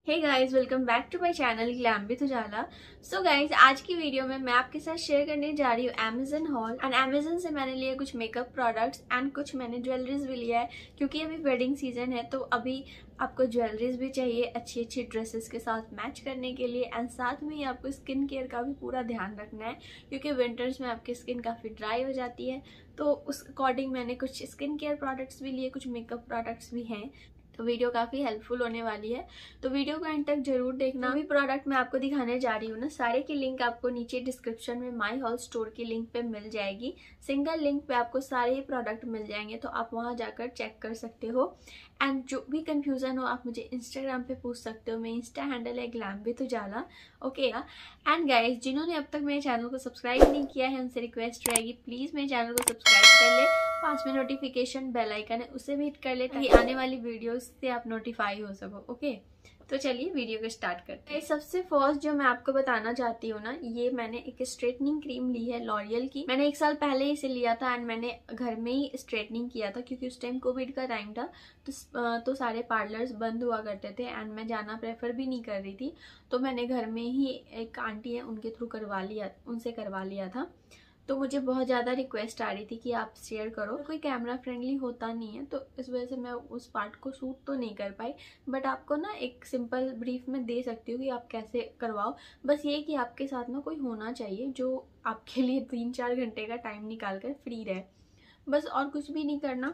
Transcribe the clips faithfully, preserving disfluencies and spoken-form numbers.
Hey guys, welcome back to my channel glam with Ujala. So guys, आज की video में मैं आपके साथ शेयर करने जा रही हूँ अमेजन हॉल। एंड अमेजन से मैंने लिए कुछ मेकअप प्रोडक्ट्स एंड कुछ मैंने ज्वेलरीज भी लिया है, क्योंकि अभी वेडिंग सीजन है तो अभी आपको ज्वेलरीज भी चाहिए अच्छी अच्छी ड्रेसेस के साथ मैच करने के लिए। एंड साथ में ही आपको स्किन केयर का भी पूरा ध्यान रखना है, क्योंकि विंटर्स में आपकी स्किन काफ़ी ड्राई हो जाती है। तो उस अकॉर्डिंग मैंने कुछ स्किन केयर प्रोडक्ट्स भी लिए, कुछ मेकअप प्रोडक्ट्स भी हैं। तो वीडियो काफ़ी हेल्पफुल होने वाली है, तो वीडियो को एंड तक जरूर देखना। अभी प्रोडक्ट मैं आपको दिखाने जा रही हूँ ना, सारे की लिंक आपको नीचे डिस्क्रिप्शन में माई हॉल स्टोर की लिंक पे मिल जाएगी। सिंगल लिंक पे आपको सारे ही प्रोडक्ट मिल जाएंगे, तो आप वहाँ जाकर चेक कर सकते हो। एंड जो भी कंफ्यूजन हो आप मुझे इंस्टाग्राम पे पूछ सकते हो, मेरा इंस्टा हैंडल है glam with Ujala. Okay. And guys, जिन्होंने अब तक मेरे चैनल को सब्सक्राइब नहीं किया है उनसे रिक्वेस्ट रहेगी, प्लीज़ मेरे चैनल को सब्सक्राइब कर ले। पास में नोटिफिकेशन बेल आइकन है, उसे भी हिट कर ले ताकि आने वाली वीडियोस से आप नोटिफाई हो सको। ओके, तो चलिए वीडियो को स्टार्ट करते हैं। सबसे फर्स्ट जो मैं आपको बताना चाहती हूँ ना, ये मैंने एक स्ट्रेटनिंग क्रीम ली है लॉरियल की। मैंने एक साल पहले ही इसे लिया था एंड मैंने घर में ही स्ट्रेटनिंग किया था, क्योंकि उस टाइम कोविड का टाइम था तो तो सारे पार्लर्स बंद हुआ करते थे एंड मैं जाना प्रेफर भी नहीं कर रही थी। तो मैंने घर में ही एक आंटी है उनके थ्रू करवा लिया उनसे करवा लिया था। तो मुझे बहुत ज़्यादा रिक्वेस्ट आ रही थी कि आप शेयर करो, कोई कैमरा फ्रेंडली होता नहीं है तो इस वजह से मैं उस पार्ट को शूट तो नहीं कर पाई। बट आपको ना एक सिंपल ब्रीफ में दे सकती हूँ कि आप कैसे करवाओ। बस ये कि आपके साथ ना कोई होना चाहिए जो आपके लिए तीन चार घंटे का टाइम निकाल कर फ्री रहे, बस और कुछ भी नहीं करना।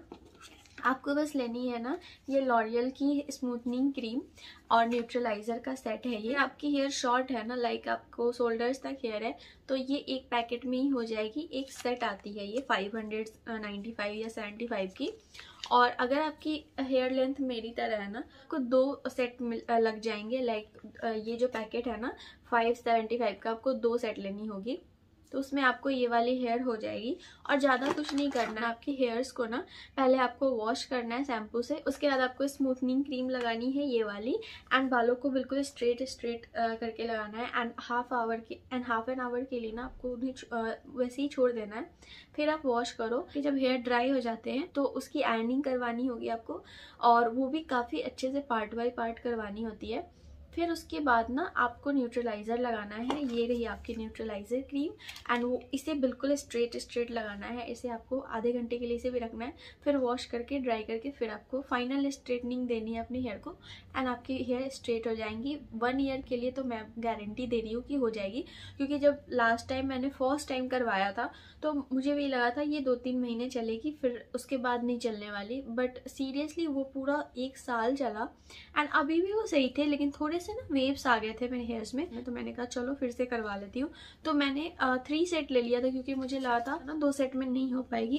आपको बस लेनी है ना ये लॉरियल की स्मूथनिंग क्रीम और न्यूट्रलाइजर का सेट है। ये आपकी हेयर शॉर्ट है ना, लाइक आपको शोल्डर्स तक हेयर है, तो ये एक पैकेट में ही हो जाएगी। एक सेट आती है ये फाइव हंड्रेड नाइन्टी फाइव या सेवेंटी फाइव की। और अगर आपकी हेयर लेंथ मेरी तरह है ना, आपको दो सेट लग जाएंगे। लाइक ये जो पैकेट है ना फाइव सेवेंटी फाइव का, आपको दो सेट लेनी होगी, तो उसमें आपको ये वाली हेयर हो जाएगी। और ज़्यादा कुछ नहीं करना है, आपकी हेयर्स को ना पहले आपको वॉश करना है शैम्पू से, उसके बाद आपको स्मूथनिंग क्रीम लगानी है ये वाली। एंड बालों को बिल्कुल स्ट्रेट स्ट्रेट करके लगाना है। एंड हाफ आवर के एंड हाफ एन आवर के लिए ना आपको उन्हें वैसे ही छोड़ देना है। फिर आप वॉश करो कि जब हेयर ड्राई हो जाते हैं तो उसकी आयरनिंग करवानी होगी आपको, और वो भी काफ़ी अच्छे से पार्ट बाय पार्ट करवानी होती है। फिर उसके बाद ना आपको न्यूट्रलाइज़र लगाना है। ये रही आपकी न्यूट्रलाइज़र क्रीम एंड वो इसे बिल्कुल स्ट्रेट स्ट्रेट लगाना है। इसे आपको आधे घंटे के लिए इसे भी रखना है, फिर वॉश करके ड्राई करके फिर आपको फाइनल स्ट्रेटनिंग देनी है अपनी हेयर को एंड आपकी हेयर स्ट्रेट हो जाएंगी। वन ईयर के लिए तो मैं गारंटी दे रही हूँ कि हो जाएगी, क्योंकि जब लास्ट टाइम मैंने फर्स्ट टाइम करवाया था तो मुझे भी लगा था ये दो तीन महीने चलेगी, फिर उसके बाद नहीं चलने वाली। बट सीरियसली वो पूरा एक साल चला एंड अभी भी वो सही थे, लेकिन थोड़े से ना वेव्स आ गए थे मेरे हेयर्स में। तो मैंने कहा चलो फिर से करवा लेती हूँ। तो मैंने थ्री सेट ले लिया था, क्योंकि मुझे लगा था ना दो सेट में नहीं हो पाएगी।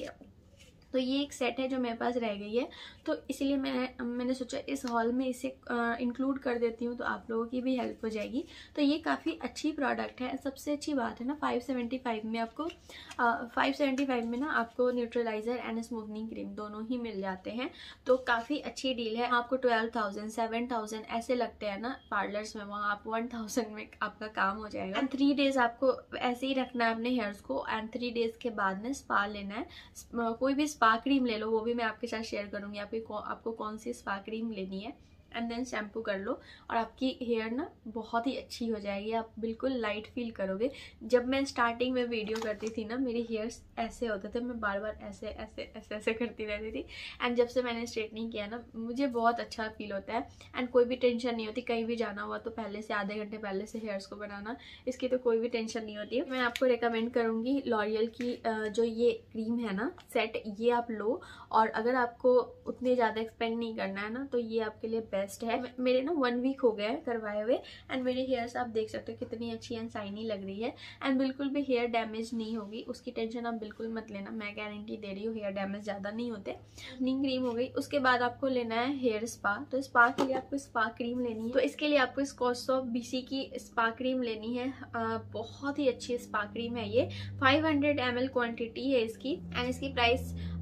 तो ये एक सेट है जो मेरे पास रह गई है, तो इसलिए मैंने मैंने सोचा इस हॉल में इसे इंक्लूड कर देती हूँ, तो आप लोगों की भी हेल्प हो जाएगी। तो ये काफ़ी अच्छी प्रोडक्ट है। सबसे अच्छी बात है ना, फाइव सेवेंटी फाइव में आपको फाइव सेवेंटी फाइव में ना आपको न्यूट्रलाइजर एंड स्मूथनिंग क्रीम दोनों ही मिल जाते हैं, तो काफ़ी अच्छी डील है। आपको ट्वेल्व थाउजेंड सेवन थाउजेंड ऐसे लगते हैं ना पार्लर्स में, वहाँ आप वन थाउजेंड में आपका काम हो जाएगा। एंड थ्री डेज आपको ऐसे ही रखना है अपने हेयर्स को, एंड थ्री डेज के बाद ना स्पा लेना है। कोई भी स्पा क्रीम ले लो, वो भी मैं आपके साथ शेयर करूंगी आपको आपको कौन सी स्पा क्रीम लेनी है। एंड देन शैम्पू कर लो और आपकी हेयर ना बहुत ही अच्छी हो जाएगी, आप बिल्कुल लाइट फील करोगे। जब मैं स्टार्टिंग में वीडियो करती थी ना, मेरे हेयर्स ऐसे होते थे, मैं बार बार ऐसे ऐसे ऐसे ऐसे करती रहती थी। एंड जब से मैंने स्ट्रेटनिंग किया ना, मुझे बहुत अच्छा फील होता है एंड कोई भी टेंशन नहीं होती। कहीं भी जाना हुआ तो पहले से आधे घंटे पहले से हेयर्स को बनाना, इसकी तो कोई भी टेंशन नहीं होती है। मैं आपको रिकमेंड करूँगी लॉरियल की जो ये क्रीम है ना सेट, ये आप लो। और अगर आपको उतने ज़्यादा एक्सपेंड नहीं करना है ना, तो ये आपके लिए बेस्ट है। मेरे ना वन वीक हो गया है करवाए हुए एंड मेरे हेयर्स आप देख सकते हो कितनी अच्छी एंड शाइनी लग रही है। एंड बिल्कुल भी हेयर डैमेज नहीं होगी, उसकी टेंशन आप बिल्कुल मत लेना, मैं गारंटी दे रही हूँ हेयर डैमेज ज़्यादा नहीं होते। नीम क्रीम हो गई, उसके बाद आपको लेना है हेयर स्पा। तो स्पा के लिए आपको स्पा क्रीम लेनी है, तो इसके लिए आपको स्कॉचसॉफ्ट बीसी की स्पा क्रीम लेनी है। आ, बहुत ही अच्छी स्पा क्रीम है ये, फाइव हंड्रेड एम एल क्वान्टिटी है इसकी एंड इसकी प्राइस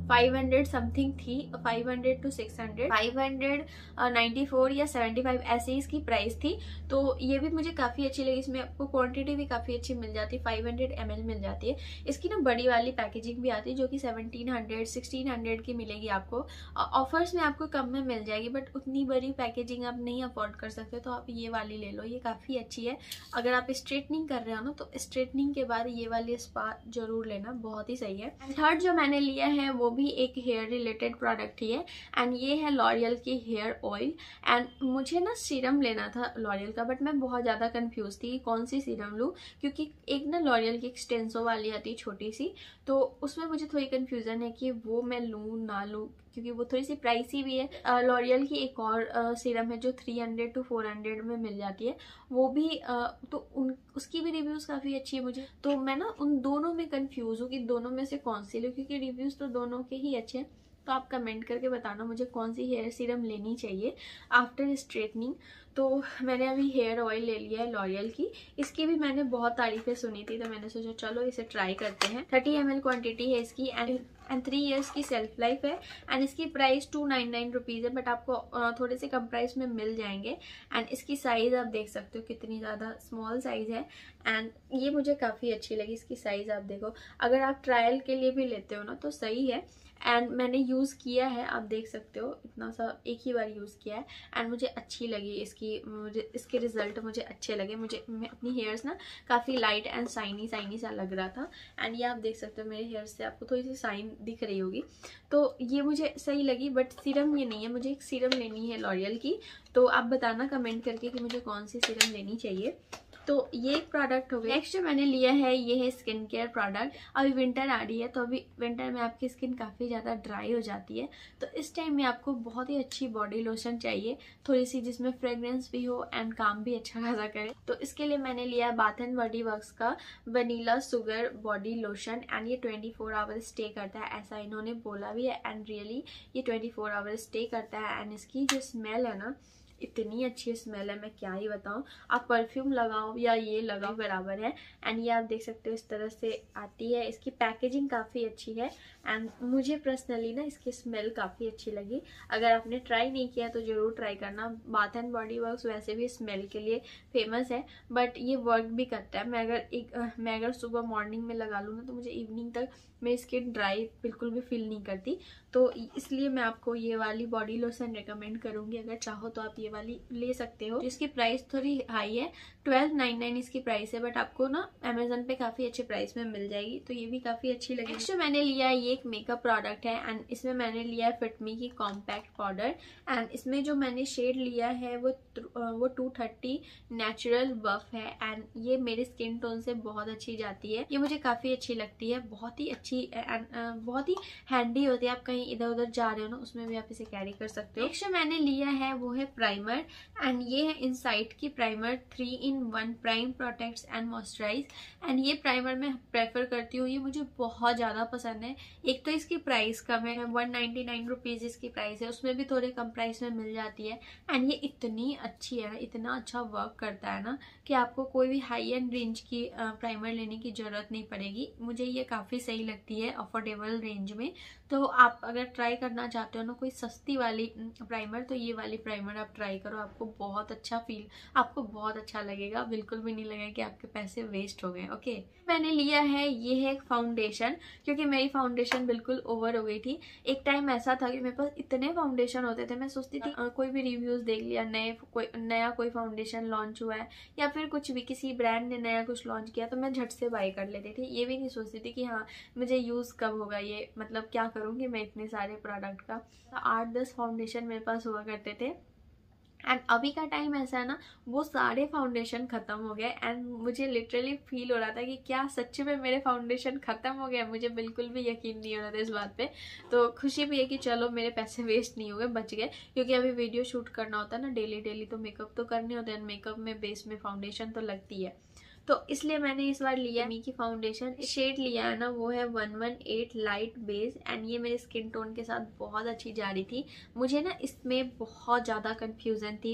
फाइव हंड्रेड समथिंग थी, five hundred to six hundred, five hundred ninety four या सेवेंटी फाइव ऐसे इसकी प्राइस थी। तो ये भी मुझे काफ़ी अच्छी लगी, इसमें आपको क्वांटिटी भी काफ़ी अच्छी मिल जाती है, फाइव हंड्रेड एम एल मिल जाती है। इसकी ना बड़ी वाली पैकेजिंग भी आती है जो कि सेवनटीन हंड्रेड सिक्सटीन हंड्रेड की मिलेगी आपको, ऑफर्स में आपको कम में मिल जाएगी, बट उतनी बड़ी पैकेजिंग आप नहीं अफोर्ड कर सकते तो आप ये वाली ले लो, ये काफ़ी अच्छी है। अगर आप स्ट्रेटनिंग कर रहे हो ना तो स्ट्रेटनिंग के बाद ये वाली स्पा जरूर लेना, बहुत ही सही है। एंड थर्ड जो मैंने लिया है वो भी एक हेयर रिलेटेड प्रोडक्ट ही है, एंड ये है लॉरियल की हेयर ऑयल। एंड मुझे ना सीरम लेना था लॉरियल का, बट मैं बहुत ज़्यादा कंफ्यूज थी कि कौन सी सीरम लूँ, क्योंकि एक ना लॉरियल की एक्सटेंसो वाली आती है छोटी सी, तो उसमें मुझे थोड़ी कन्फ्यूज़न है कि वो मैं लूँ ना लूँ, क्योंकि वो थोड़ी सी प्राइसी भी है। लॉरियल की एक और सीरम है जो three hundred to four hundred में मिल जाती है, वो भी uh, तो उन उसकी भी रिव्यूज़ काफ़ी अच्छी है मुझे, तो मैं ना उन दोनों में कंफ्यूज हूँ कि दोनों में से कौन सी लूँ, क्योंकि रिव्यूज़ तो दोनों के ही अच्छे हैं। तो आप कमेंट करके बताना मुझे कौन सी हेयर सीरम लेनी चाहिए आफ्टर स्ट्रेटनिंग। तो मैंने अभी हेयर ऑयल ले लिया है लॉरियल की, इसकी भी मैंने बहुत तारीफें सुनी थी, तो मैंने सोचा चलो इसे ट्राई करते हैं। थर्टी एम एल क्वान्टिटी है इसकी, एंड एंड थ्री ईयर्स की सेल्फ लाइफ है, एंड इसकी price two nine nine rupees है, बट आपको थोड़े से कम प्राइस में मिल जाएंगे। एंड इसकी साइज़ आप देख सकते हो कितनी ज़्यादा स्मॉल साइज़ है, एंड ये मुझे काफ़ी अच्छी लगी इसकी साइज़। आप देखो, अगर आप ट्रायल के लिए भी लेते हो ना तो सही है, एंड मैंने यूज़ किया है, आप देख सकते हो इतना सा एक ही बार यूज़ किया है, एंड मुझे अच्छी लगी इसकी, मुझे इसके रिजल्ट मुझे अच्छे लगे। मुझे मैं अपनी हेयर्स ना काफ़ी लाइट एंड शाइनी शाइनी सा लग रहा था, एंड ये आप देख सकते हो मेरे हेयर्स से आपको थोड़ी सी शाइन दिख रही होगी, तो ये मुझे सही लगी। बट सीरम ये नहीं है, मुझे एक सीरम लेनी है लॉरियल की, तो आप बताना कमेंट करके कि मुझे कौन सी सीरम लेनी चाहिए। तो ये एक प्रोडक्ट हो गया। नेक्स्ट जो मैंने लिया है ये है स्किन केयर प्रोडक्ट। अभी विंटर आ रही है, तो अभी विंटर में आपकी स्किन काफ़ी ज़्यादा ड्राई हो जाती है, तो इस टाइम में आपको बहुत ही अच्छी बॉडी लोशन चाहिए, थोड़ी सी जिसमें फ्रेग्रेंस भी हो एंड काम भी अच्छा खासा करे। तो इसके लिए मैंने लिया बाथ एंड बॉडी वर्क्स का vanilla sugar body lotion, and ये ट्वेंटी फोर आवर स्टे करता है, ऐसा इन्होंने बोला भी है, एंड रियली ये ट्वेंटी फोर आवर स्टे करता है। एंड इसकी जो स्मेल है ना, इतनी अच्छी स्मेल है, मैं क्या ही बताऊं। आप परफ्यूम लगाओ या ये लगाओ बराबर है। एंड ये आप देख सकते हो इस तरह से आती है, इसकी पैकेजिंग काफ़ी अच्छी है, एंड मुझे पर्सनली ना इसकी स्मेल काफ़ी अच्छी लगी। अगर आपने ट्राई नहीं किया तो ज़रूर ट्राई करना। बाथ एंड बॉडी वर्क्स वैसे भी स्मेल के लिए फेमस है, बट ये वर्क भी करता है। मैं अगर एक मैं अगर सुबह मॉर्निंग में लगा लूँ ना तो मुझे इवनिंग तक मेरी स्किन ड्राई बिल्कुल भी फील नहीं करती, तो इसलिए मैं आपको ये वाली बॉडी लोशन रिकमेंड करूँगी। अगर चाहो तो आप ये वाली ले सकते हो, जिसकी प्राइस थोड़ी हाई है, ट्वेल्व नाइन नाइन इसकी प्राइस है, बट आपको ना अमेजन पे काफ़ी अच्छे प्राइस में मिल जाएगी, तो ये भी काफ़ी अच्छी लगी। नेक्स्ट जो मैंने लिया है ये एक मेकअप प्रोडक्ट है, एंड इसमें मैंने लिया है फिटमी की कॉम्पैक्ट पाउडर, एंड इसमें जो मैंने शेड लिया है वो वो टू थर्टी नेचुरल बफ है, एंड ये मेरे स्किन टोन से बहुत अच्छी जाती है, ये मुझे काफ़ी अच्छी लगती है, बहुत ही अच्छी एंड बहुत ही हैंडी होती है। आप कहीं इधर उधर जा रहे हो ना उसमें भी आप इसे कैरी कर सकते हो। नेक्स्ट जो मैंने लिया है वो है प्राइमर, एंड ये है इनसाइट की primer three in one prime protects and moisturize, and ये प्राइमर मैं प्रेफर करती हूँ, ये मुझे बहुत ज़्यादा पसंद है। एक तो इसकी प्राइस कम है, वन नाइन्टी नाइन रुपीज़ इसकी प्राइस है, उसमें भी थोड़े कम प्राइस में मिल जाती है, एंड ये इतनी अच्छी है ना, इतना अच्छा वर्क करता है ना कि आपको कोई भी हाई एंड रेंज की प्राइमर लेने की ज़रूरत नहीं पड़ेगी। मुझे ये काफ़ी सही लगती है अफोर्डेबल रेंज में। तो आप अगर ट्राई करना चाहते हो ना कोई सस्ती वाली प्राइमर, तो ये वाली प्राइमर आप ट्राई करो, आपको बहुत अच्छा फील आपको बहुत अच्छा लगेगा, बिल्कुल भी नहीं लगेगा कि आपके पैसे वेस्ट हो गए। ओके, मैंने लिया है ये है एक फाउंडेशन, क्योंकि मेरी फाउंडेशन बिल्कुल ओवर हो गई थी। एक टाइम ऐसा था कि मेरे पास इतने फाउंडेशन होते थे, मैं सोचती थी आ, कोई भी रिव्यूज़ देख लिया, नए कोई नया कोई फाउंडेशन लॉन्च हुआ है या फिर कुछ भी किसी ब्रांड ने नया कुछ लॉन्च किया तो मैं झट से बाय कर लेती थी। ये भी नहीं सोचती थी कि हाँ मुझे यूज़ कब होगा, ये मतलब क्या करूँगी मैं इतने सारे प्रोडक्ट का। आठ दस फाउंडेशन मेरे पास हुआ करते थे, एंड अभी का टाइम ऐसा है ना वो सारे फाउंडेशन ख़त्म हो गए, एंड मुझे लिटरली फील हो रहा था कि क्या सच्ची में मेरे फाउंडेशन ख़त्म हो गया। मुझे बिल्कुल भी यकीन नहीं हो रहा था इस बात पे। तो खुशी भी है कि चलो मेरे पैसे वेस्ट नहीं हो गए, बच गए, क्योंकि अभी वीडियो शूट करना होता है ना डेली डेली, तो मेकअप तो करने होते हैं, मेकअप में बेस में फाउंडेशन तो लगती है, तो इसलिए मैंने इस बार लिया मी की फाउंडेशन। शेड लिया है ना वो है one one eight light base, and ये मेरे स्किन टोन के साथ बहुत अच्छी जा रही थी। मुझे ना इसमें बहुत ज़्यादा कन्फ्यूज़न थी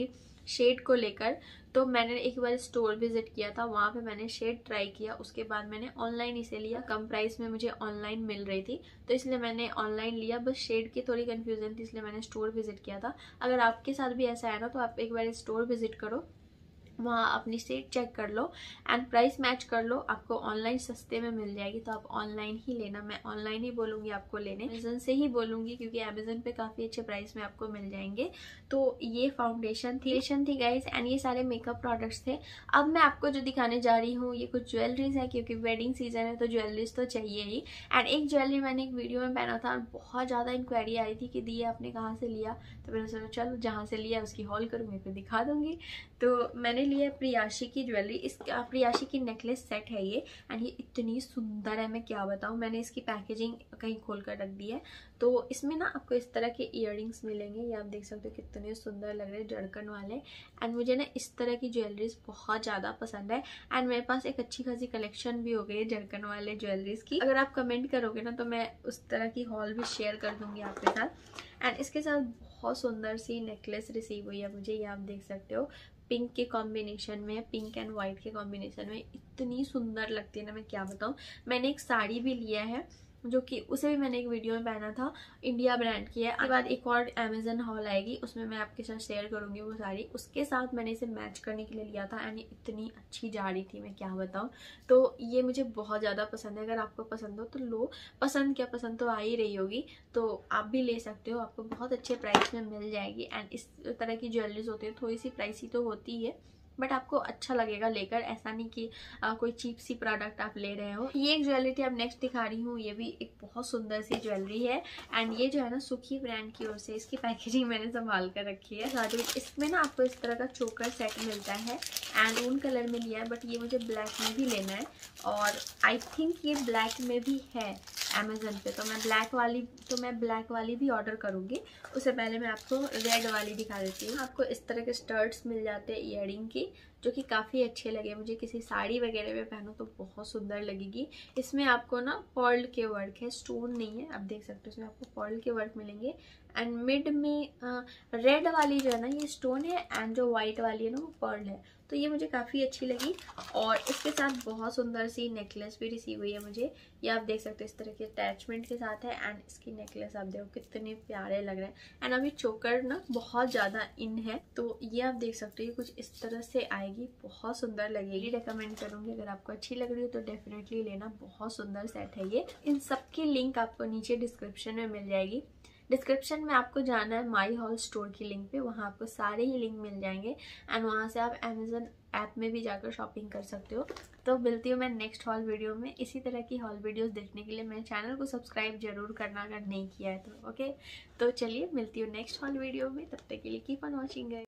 शेड को लेकर। तो मैंने एक बार स्टोर विजिट किया था, वहाँ पे मैंने शेड ट्राई किया, उसके बाद मैंने ऑनलाइन इसे लिया। कम प्राइस में मुझे ऑनलाइन मिल रही थी तो इसलिए मैंने ऑनलाइन लिया। बस शेड की थोड़ी कंफ्यूजन थी इसलिए मैंने स्टोर विजिट किया था। अगर आपके साथ भी ऐसा है ना तो आप एक बार स्टोर विजिट करो, वहाँ अपनी शेड चेक कर लो एंड प्राइस मैच कर लो, आपको ऑनलाइन सस्ते में मिल जाएगी तो आप ऑनलाइन ही लेना। मैं ऑनलाइन ही बोलूँगी आपको लेने, अमेजन से ही बोलूँगी क्योंकि अमेजन पे काफ़ी अच्छे प्राइस में आपको मिल जाएंगे। तो ये फाउंडेशन थी थी गाइस एंड ये सारे मेकअप प्रोडक्ट्स थे। अब मैं आपको जो दिखाने जा रही हूँ ये कुछ ज्वेलरीज है क्योंकि वेडिंग सीजन है तो ज्वेलरीज तो चाहिए ही। एंड एक ज्वेलरी मैंने एक वीडियो में पहना था और बहुत ज़्यादा इंक्वायरी आई थी कि दी आपने कहाँ से लिया, तो मैंने सोचा चलो जहाँ से लिया उसकी हॉल करूँगी फिर दिखा दूँगी। तो मैंने लिया प्रियाशी की ज्वेलरी, इस प्रियाशी की नेकलेस सेट है ये एंड ये इतनी सुंदर है मैं क्या बताऊँ। मैंने इसकी पैकेजिंग कहीं खोल कर रख दी है। तो इसमें ना आपको इस तरह के इयररिंग्स मिलेंगे, ये आप देख सकते हो कितने सुंदर लग रहे हैं जड़कन वाले। एंड मुझे ना इस तरह की ज्वेलरीज बहुत ज़्यादा पसंद है एंड मेरे पास एक अच्छी खासी कलेक्शन भी हो गई है जड़कन वाले ज्वेलरीज की। अगर आप कमेंट करोगे ना तो मैं उस तरह की हॉल भी शेयर कर दूंगी आपके साथ। एंड इसके साथ बहुत सुंदर सी नेकलेस रिसीव हुई है मुझे, ये आप देख सकते हो पिंक के कॉम्बिनेशन में, पिंक एंड वाइट के कॉम्बिनेशन में इतनी सुंदर लगती है ना मैं क्या बताऊँ। मैंने एक साड़ी भी लिया है जो कि उसे भी मैंने एक वीडियो में पहना था, इंडिया ब्रांड की है। उसके बाद एक और अमेजन हॉल आएगी उसमें मैं आपके साथ शेयर करूंगी वो साड़ी। उसके साथ मैंने इसे मैच करने के लिए लिया था एंड इतनी अच्छी जा रही थी मैं क्या बताऊं। तो ये मुझे बहुत ज़्यादा पसंद है, अगर आपको पसंद हो तो लो, पसंद क्या पसंद तो आ ही रही होगी तो आप भी ले सकते हो, आपको बहुत अच्छे प्राइस में मिल जाएगी। एंड इस तरह की ज्वेलरीज होती है थोड़ी सी प्राइसी तो होती है बट आपको अच्छा लगेगा लेकर, ऐसा नहीं कि आ, कोई चीप सी प्रोडक्ट आप ले रहे हो। ये एक ज्वेलरी थी, अब नेक्स्ट दिखा रही हूँ, ये भी एक बहुत सुंदर सी ज्वेलरी है एंड ये जो है ना सुखी ब्रांड की ओर से, इसकी पैकेजिंग मैंने संभाल कर रखी है। साथ ही इसमें ना आपको इस तरह का चोकर सेट मिलता है एंड ऊन कलर में लिया है बट ये मुझे ब्लैक में भी लेना है और आई थिंक ये ब्लैक में भी है अमेजन पे, तो मैं ब्लैक वाली तो मैं ब्लैक वाली भी ऑर्डर करूँगी। उससे पहले मैं आपको रेड वाली दिखा देती हूँ। आपको इस तरह के स्टर्ट्स मिल जाते हैं ईयरिंग की जो कि काफ़ी अच्छे लगे मुझे, किसी साड़ी वगैरह में पहनो तो बहुत सुंदर लगेगी। इसमें आपको ना पर्ल के वर्क है, स्टोन नहीं है, आप देख सकते हो इसमें आपको पर्ल के वर्क मिलेंगे। एंड मिड में रेड वाली जो है ना ये स्टोन है एंड जो वाइट वाली है ना वो पर्ल है, तो ये मुझे काफ़ी अच्छी लगी। और इसके साथ बहुत सुंदर सी नेकलेस भी रिसीव हुई है मुझे, ये आप देख सकते हो इस तरह के अटैचमेंट के साथ है एंड इसकी नेकलेस आप देखो कितने प्यारे लग रहे हैं। एंड अभी चोकर ना बहुत ज़्यादा इन है तो ये आप देख सकते हो ये कुछ इस तरह से आएगी, बहुत सुंदर लगेगी। रेकमेंड करूँगी अगर आपको अच्छी लग रही हो तो डेफिनेटली लेना, बहुत सुंदर सेट है ये। इन सब की लिंक आपको नीचे डिस्क्रिप्शन में मिल जाएगी। डिस्क्रिप्शन में आपको जाना है माई हॉल स्टोर की लिंक पे, वहाँ आपको सारे ही लिंक मिल जाएंगे एंड वहाँ से आप अमेजन ऐप में भी जाकर शॉपिंग कर सकते हो। तो मिलती हूँ मैं नेक्स्ट हॉल वीडियो में। इसी तरह की हॉल वीडियोस देखने के लिए मेरे चैनल को सब्सक्राइब जरूर करना अगर नहीं किया है तो। ओके, तो चलिए मिलती हूँ नेक्स्ट हॉल वीडियो में, तब तक के लिए कीप ऑन वॉचिंग।